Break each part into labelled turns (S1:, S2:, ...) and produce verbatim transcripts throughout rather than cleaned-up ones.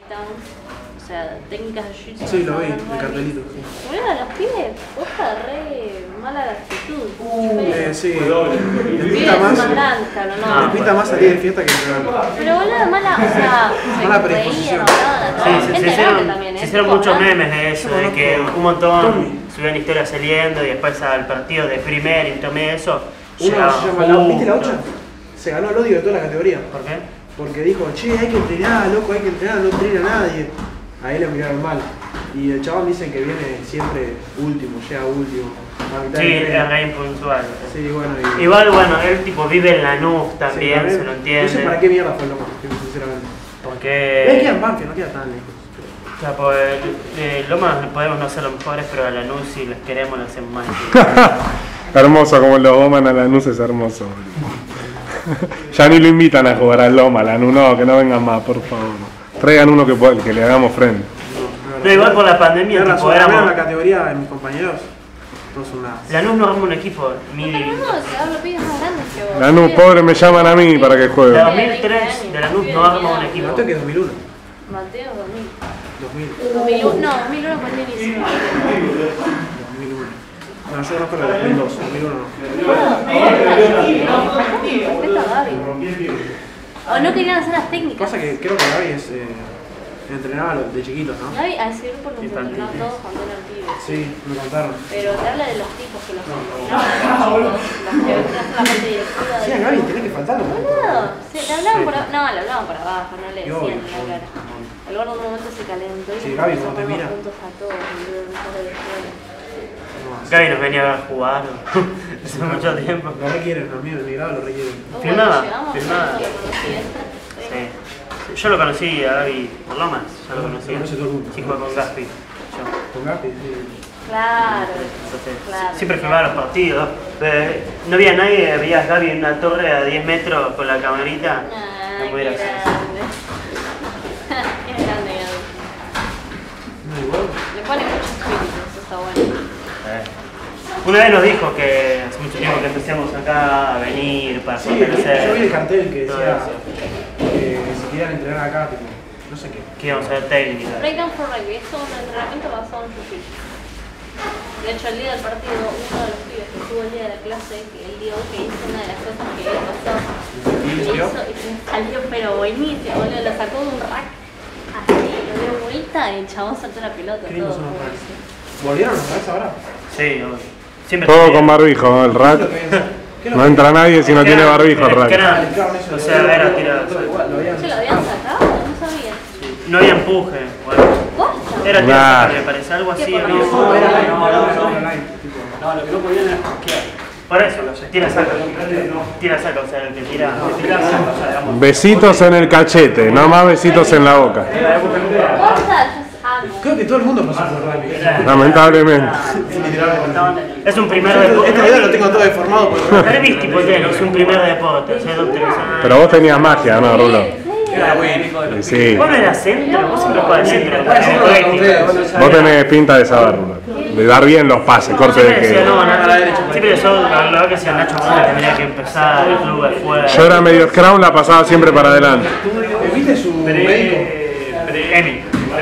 S1: takedowns, o sea, técnicas de jiu-jitsu.
S2: Sí, lo vi, el cartelito. Sí.
S1: Boludo, los pibes, posta re mala actitud.
S2: Uh, eh, sí.
S1: Les
S2: Les pinta más,
S1: no,
S2: les pinta más salir de fiesta que entrenar.
S1: Pero boludo, mala, o sea,
S2: mala predisposición.
S3: Sí, se, se hicieron, se hicieron muchos memes de eso, de que un montón subían historias saliendo y después al partido de primer intermedio eso.
S2: Uno se llama la, ¿viste la ocho? Se ganó el odio de toda la categoría.
S3: ¿Por qué?
S2: Porque dijo, che, hay que entrenar, loco, hay que entrenar, no entrena nadie. Ahí lo miraron mal. Y el chabón dicen que viene siempre último, llega último.
S3: Sí, es re impuntual.
S2: Sí, bueno. Y...
S3: Igual, bueno, él tipo vive en Lanús también, sí, también se lo entiende.
S2: No sé para qué mierda fue el loco, sinceramente.
S3: Porque...
S2: Él queda en Banfield, no queda tan lejos.
S3: O sea, pues, eh, Lomas podemos no ser los mejores, pero a Lanús si les queremos los hacemos más.
S4: Hermoso, como lo doman a Lanús es hermoso. Ya ni lo invitan a jugar al Loma, Lanús, no, que no vengan más, por favor. Traigan uno que, que le hagamos frente.
S3: No, igual por la pandemia,
S2: tipo,
S3: tipo,
S2: éramos... la categoría de mis compañeros, todos son unas...
S3: Lanús no arma un equipo. Mi...
S4: Lanús, pobre, me llaman a mí para que juegue.
S3: De dos mil tres, de Lanús no arma un equipo.
S2: Mateo que es dos mil uno.
S1: Mateo dos mil.
S2: dos mil.
S1: dos mil uno, no, dos mil uno fue el inicio.
S2: dos mil uno. No, yo conozco la de dos mil dos, dos mil uno no.
S1: Respeta a Gaby. O no querían hacer las técnicas.
S2: Pasa que creo que Gaby es... Eh, entrenaba de chiquitos, ¿no?
S1: Gaby a ese grupo los entrenó todos cuando eran pibes.
S2: Sí, me contaron.
S1: Pero te habla de los tipos que los entrenaban, los que venían a hacer la parte directiva.
S2: Sí, a Gaby tenés que faltarlo.
S1: Boludo, sí, le hablaban por abajo. No, le hablaban por abajo, no le decían en la cara. El gordo en un momento se calentó y
S2: sí,
S1: se
S2: Gaby,
S1: puso
S2: como te mira.
S1: puntos a todos, boludo, en la de escuela.
S3: Gaby nos venía a ver jugar hace mucho tiempo.
S2: Lo requieren, los míos de mi grado lo requieren.
S3: Filmaba, filmaba. Sí. Yo lo conocí a Gaby por Lomas, ya lo conocí.
S2: Lo conoce todo el mundo.
S3: Sí, juega con Gaspi.
S2: Con Gaspi, sí.
S1: Claro,
S3: Entonces,
S1: claro.
S3: siempre filmaba los partidos. Eh, no había nadie, veías a Gaby en una torre a diez metros con la camarita.
S1: Ah,
S3: muy
S1: qué
S3: gracioso.
S1: grande. Qué grande, Gaby.
S2: No, igual.
S1: Le pone mucho espíritu, eso está bueno.
S3: Eh. Una vez nos dijo que hace mucho tiempo que empecemos acá a venir para
S2: Sí,
S3: fortalecer.
S2: yo vi el cartel que
S3: todo
S2: decía
S3: eso.
S2: que si querían entrenar acá, tipo, no sé qué.
S3: Que íbamos a ver técnica.
S1: Breakdown for Rugby es todo un entrenamiento basado en jiu-jitsu. De hecho, el día del partido, uno de los pibes que estuvo el día de la clase, que él dijo que hizo una de las cosas que le pasó.
S2: ¿Y
S1: Le
S2: salió?
S1: hizo y se salió, pero buenísimo, boludo. Lo sacó de un rack así, lo dio vuelta y el chabón saltó la pelota.
S2: Qué lindos
S1: Todo.
S2: son los racks. ¿Volvieron los racks ahora?
S3: Sí, obvio. Siempre
S4: Todo
S3: tenía-
S4: con barbijo, el rack. No entra nadie si no tiene barbijo el rack.
S3: Era- O sea, era tirado.
S1: ¿Se lo habían sacado? No sabía.
S3: No había empuje. Bueno.
S1: ¿Posta?
S3: Era
S4: Nah.
S3: tirado, me parece algo así.
S1: ¿Qué
S3: había-
S2: No, era live,
S3: No, no, no, no.
S2: era live, tipo.
S5: No, lo que no podían era parquear.
S3: Por eso, tira saca. Tira saca, o sea, el que tira.
S4: Besitos en el cachete, no más besitos en la boca.
S1: ¿Posta? Yo amo.
S2: Creo que todo el mundo pasó por rugby.
S4: Lamentablemente.
S2: Literalmente.
S3: Es un primer
S2: Este
S3: deporte.
S2: video lo tengo todo deformado por rugby.
S3: Rugby tipo tenis, es un primer deporte. O sea, no tenés nada.
S4: Pero vos tenías magia, ¿no, Rulo?
S2: Era bueno.
S4: Sí.
S3: Vos no eras centro, vos siempre jugás de centro.
S4: Vos tenés pinta de saber, Rulo. De dar bien los pases, corte de
S3: Siempre decía,
S4: que.
S3: no, no, siempre yo, la verdad que hacía Nacho Gómez tenía que empezar, el club de fuera.
S4: Yo era medio scrum, la pasaba siempre para adelante.
S2: ¿Viste su médico?
S3: Emi.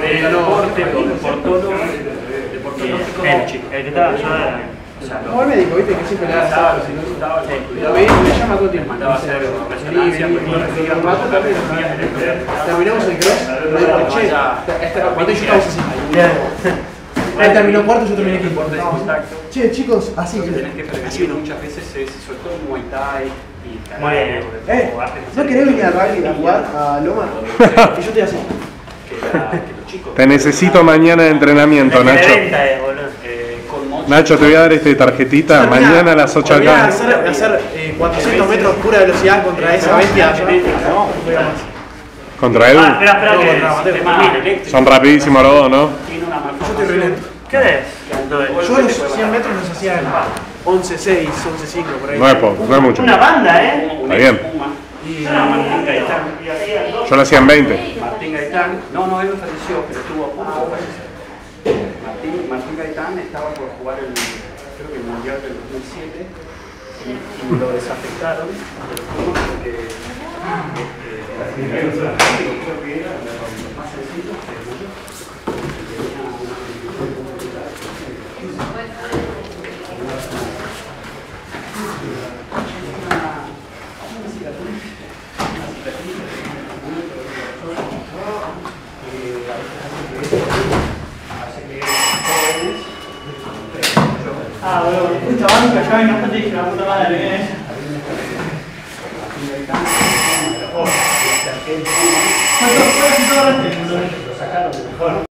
S3: El que estaba yo era.
S2: Como el médico, ¿viste? Que siempre le da sábado. Lo ve, me llama todo el tiempo. Vení, vení, vení. Un rato también. Terminamos el cross. Le digo, che, cuando yo estaba así. Él terminó cuarto, yo terminé quinto. Che, chicos, así.
S5: Tenés que prevenir, muchas veces se, sobre todo en Muay Thai y
S3: Muy bien.
S2: Eh, ¿no querés venir a rugby a jugar a Loma? Y yo estoy así.
S5: que, la, que los chicos...
S4: Te necesito mañana de entrenamiento, Nacho.
S5: Eh, con mochi,
S4: Nacho, te voy a dar esta tarjetita. Mañana a las ocho
S2: Voy a
S4: acá.
S2: hacer, hacer eh, cuatrocientos metros pura velocidad contra esa bestia. No,
S4: Contra Edu.
S3: Ah, espera, espera,
S2: No,
S3: que
S2: contra Mateo.
S3: se termine.
S4: Son rapidísimos los dos, ¿no?
S5: tiene una
S2: yo estoy re lento.
S3: ¿Qué es?
S2: Yo los cien metros los hacía en once seis, once cinco por ahí.
S4: No es poco, no es mucho.
S3: Una banda, ¿eh?
S4: Está bien.
S2: Y
S5: Martín Gaitán.
S4: Yo lo hacía en veinte.
S5: Martín Gaitán, no, no, él no falleció, pero estuvo a punto de fallecer. Martín, Martín Gaitán estaba por jugar el, creo que el Mundial del dos mil siete y, y lo desafectaron del fútbol porque este, creo que era de los más sencillos.
S6: Ah, boludo, puta banca, ya venga, no te dije la puta madre, ¿qué es? ¿Cuántos fueron y todo el resto? Lo sacaron mejor.